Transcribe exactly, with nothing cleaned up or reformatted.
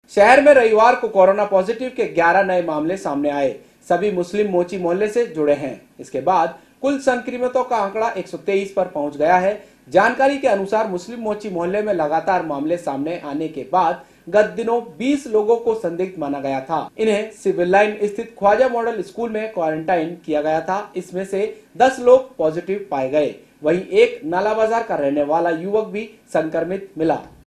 शहर में रविवार को कोरोना पॉजिटिव के ग्यारह नए मामले सामने आए। सभी मुस्लिम मोची मोहल्ले से जुड़े हैं। इसके बाद कुल संक्रमितों का आंकड़ा एक सौ तेईस पर पहुंच गया है। जानकारी के अनुसार मुस्लिम मोची मोहल्ले में लगातार मामले सामने आने के बाद गत दिनों बीस लोगों को संदिग्ध माना गया था। इन्हें सिविल लाइन स्थित ख्वाजा मॉडल स्कूल में क्वारंटाइन किया गया था। इसमें से दस लोग पॉजिटिव पाए गए। वहीं एक नाला बाजार का रहने वाला युवक भी संक्रमित मिला।